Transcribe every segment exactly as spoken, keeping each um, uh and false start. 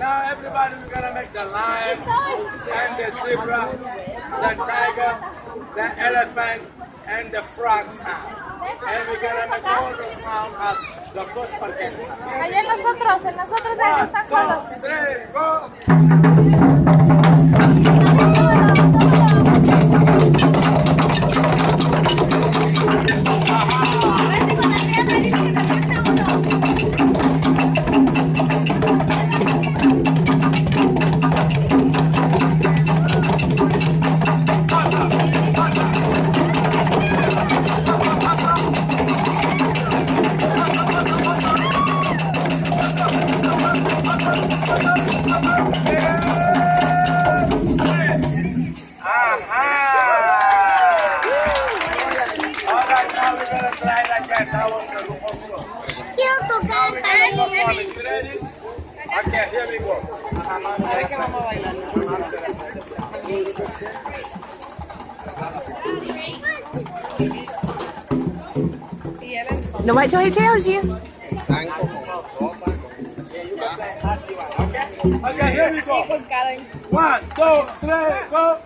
Now everybody, we're gonna make the lion and the zebra, the tiger, the elephant, and the frog sound. And we're gonna make all the sound as the first orchestra. Allá en nosotros, en nosotros ahí están solos. One, two, three, go! Quiero tocar también. Okay, here we go. No, wait till he tells you. Okay, here we go. One, two, three, go.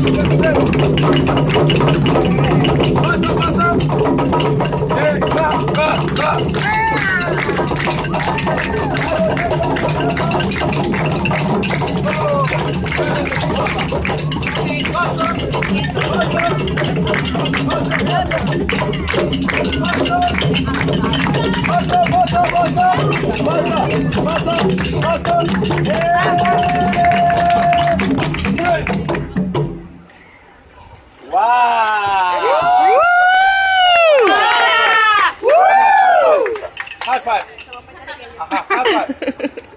Faster, faster. Hey, go, go, go. Wow! High five! High five!